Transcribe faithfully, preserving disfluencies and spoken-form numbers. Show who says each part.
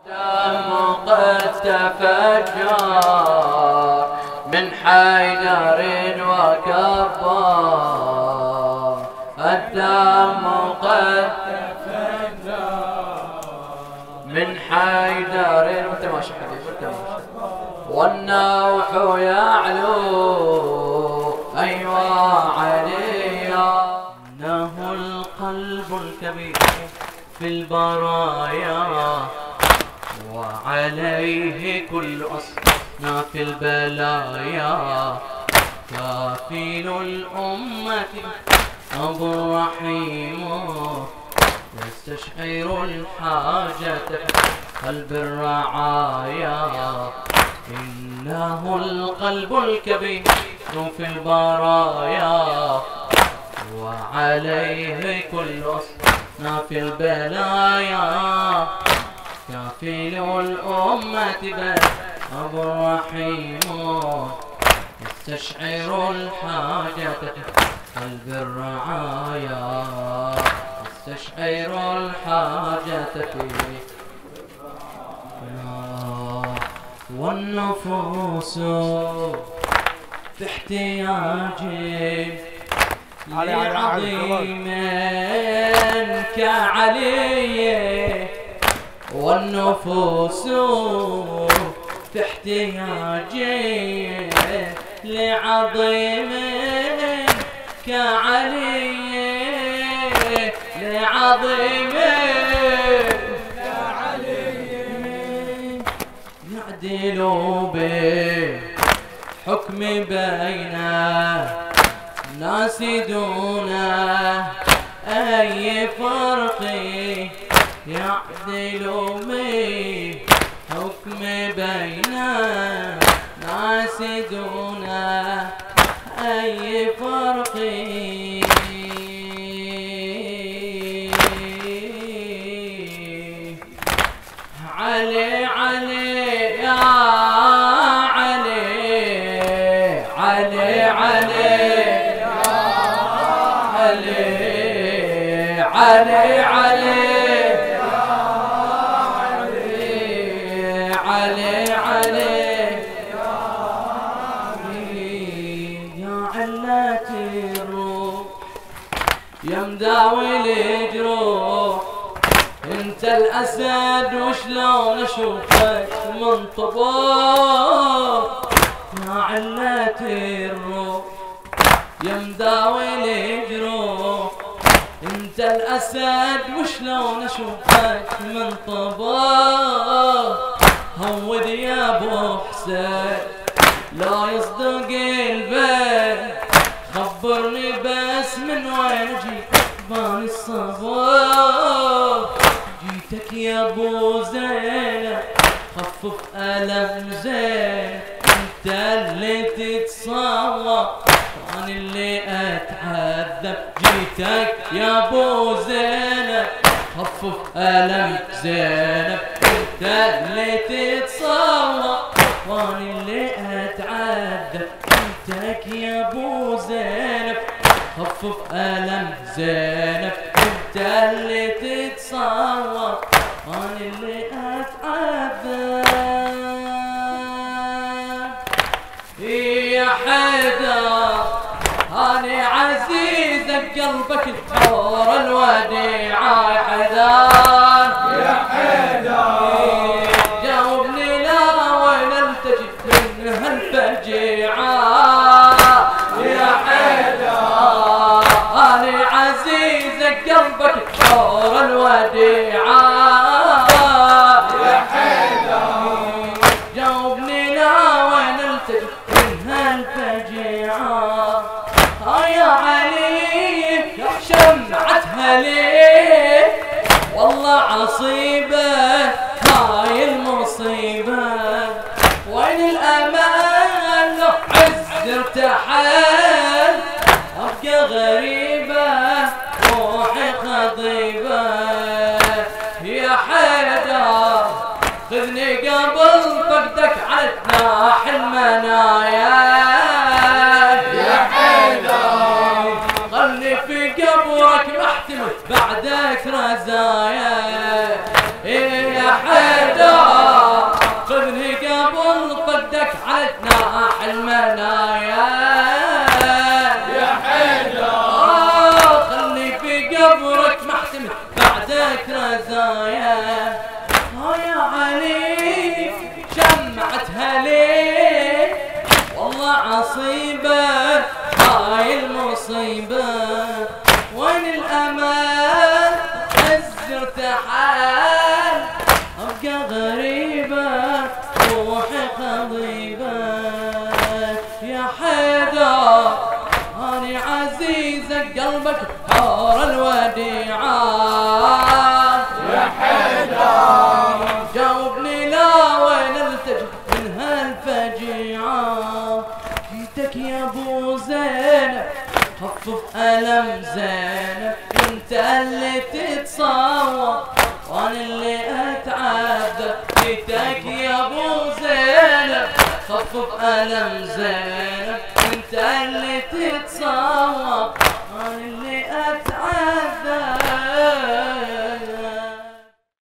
Speaker 1: دم قد تفجر من حيدر وكبار، الدم قد تفجر من حيدر وانت ماشي حبيبي وانت ماشي، والنوح يعلو أيوا عليا، إنه القلب الكبير في البرايا، وعليه كل أصناف البلايا، كافل الأمة أبو الرحيم، يستشعر الحاجة قلب الرعايا، إنه القلب الكبير في البرايا، وعليه كل أصناف البلايا، كافل الأمة أبو الرحيم، يستشعر الحاجة قلب الرعايا، يستشعر الحاجة فيه، والنفوس في احتياج لعظيم كعلي، والنفوس في احتياج لعظيم كعلي، لعظيم كعلي، يعدل بالحكم بين الناس دون أي فرق، يعدل بالحكم بين الناس دون أي فرق، علي علي يا علي، علي علي يا علي، علي علي يا علي، علي علي يا علي، يا علة الروح يا مداوي الجروح، انت الاسد وشلون اشوفك من طباق، يا علة الروح يا مداوي الجروح، انت الاسد وشلون اشوفك من طباق، هود يا ابو حسين لا يصدق البيت، خبرني بس من وين جيت بان الصباح، جيتك يا ابو زينب خفف ألم زين، انت اللي تتصور وانا اللي اتعذب، جيتك يا ابو زينب خفف ألم زينب، انت اللي تتصور وانا اللي اتعذب، جيتك يا ابو زينب خفف ألم زينب، انت اللي تتصور وانا اللي اتعذب، يا حيدر انا عزيزك قلبك الثور الوديعة، يا حيدر
Speaker 2: يا حيدر
Speaker 1: جاوبني لا وين التجي من هالفجيعة، يا حيدر انا عزيزك قلبك الثور الوديعة،
Speaker 2: يا حيدر
Speaker 1: جاوبني لا وين التجي من هالفجيعة، يا علي يا شمعتها ليه والله عصيبة هاي المصيبة، وين الأمان لو عز ارتحل، أبقى غريبة روحي خضيبة، يا حيدر خذني قبل فقدك على جناح المنايا،
Speaker 2: يا حيدر
Speaker 1: خلني في قبرك محتمل بعدك رزايا، يا حيدر عصيبة هاي المصيبة وين الأمان عز ارتحال أبقى غريبة روحي خضيبة يا حيدر أنا عزيزة قلبك حور الوديعة
Speaker 2: يا حيدر
Speaker 1: جاوبني لا وين التجي من هالفجيعة جيتك يا ابو زينب خفف ألم زينب انت اللي تتصور وانا اللي اتعذب جيتك يا ابو زينب خفف ألم زينب انت اللي تتصور وانا اللي